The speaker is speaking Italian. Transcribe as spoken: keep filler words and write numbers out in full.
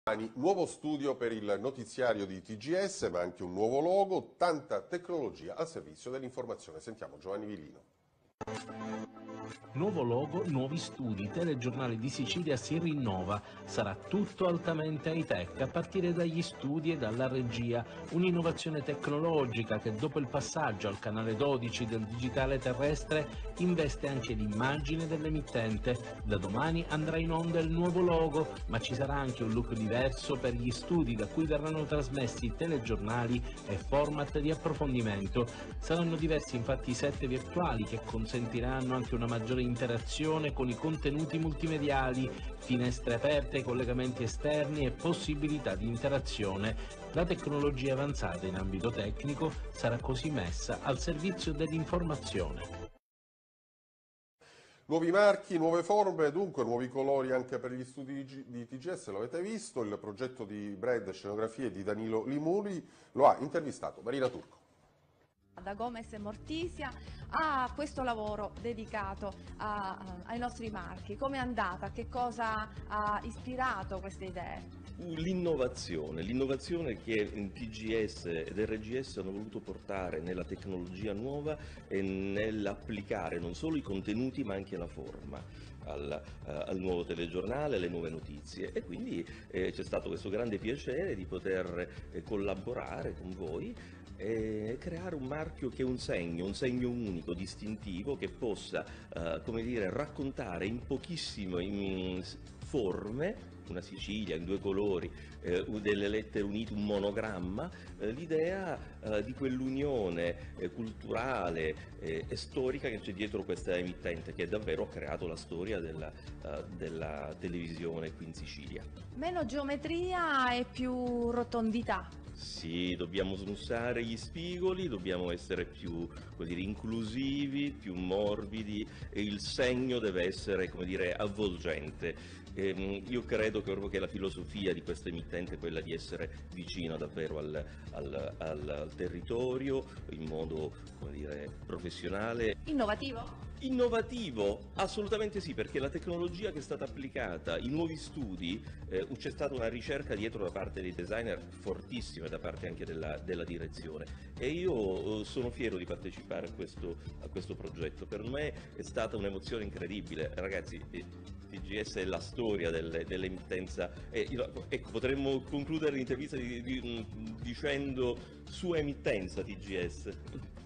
Nuovo studio per il notiziario di T G S, ma anche un nuovo logo, tanta tecnologia al servizio dell'informazione. Sentiamo Giovanni Villino. Nuovo logo, nuovi studi, Telegiornale di Sicilia si rinnova, sarà tutto altamente high-tech a partire dagli studi e dalla regia, un'innovazione tecnologica che dopo il passaggio al canale dodici del digitale terrestre investe anche l'immagine dell'emittente. Da domani andrà in onda il nuovo logo, ma ci sarà anche un look diverso per gli studi da cui verranno trasmessi telegiornali e format di approfondimento. Saranno diversi infatti i set virtuali che consentiranno anche una maggiore interazione con i contenuti multimediali, finestre aperte, collegamenti esterni e possibilità di interazione. La tecnologia avanzata in ambito tecnico sarà così messa al servizio dell'informazione. Nuovi marchi, nuove forme, dunque nuovi colori anche per gli studi di T G S, lo avete visto, il progetto di brand e scenografie di Danilo Limuri lo ha intervistato Marina Turco. Da Gomez e Mortisia a questo lavoro dedicato a, a, ai nostri marchi. Come è andata? Che cosa ha ispirato queste idee? L'innovazione, l'innovazione che T G S ed R G S hanno voluto portare nella tecnologia nuova e nell'applicare non solo i contenuti ma anche la forma al, uh, al nuovo telegiornale, alle nuove notizie, e quindi eh, c'è stato questo grande piacere di poter eh, collaborare con voi e creare un marchio che è un segno, un segno unico, distintivo, che possa uh, come dire, raccontare in pochissime in forme, una Sicilia in due colori, eh, delle lettere unite, un monogramma, eh, l'idea eh, di quell'unione eh, culturale eh, e storica che c'è dietro questa emittente, che davvero ha creato la storia della, uh, della televisione qui in Sicilia. Meno geometria e più rotondità. Sì, dobbiamo smussare gli spigoli, dobbiamo essere più, come dire, inclusivi, più morbidi, e il segno deve essere, come dire, avvolgente. Ehm, io credo che, che la filosofia di questa emittente è quella di essere vicina davvero al, al, al, al territorio in modo, come dire, professionale. Innovativo? Innovativo, assolutamente sì, perché la tecnologia che è stata applicata, i nuovi studi, eh, c'è stata una ricerca dietro da parte dei designer fortissima, da parte anche della, della direzione, e io eh, sono fiero di partecipare a questo, a questo progetto. Per me è stata un'emozione incredibile, ragazzi. Eh, T G S è la storia delle, dell'emittenza, eh, ecco, potremmo concludere l'intervista di, di, dicendo sua emittenza T G S.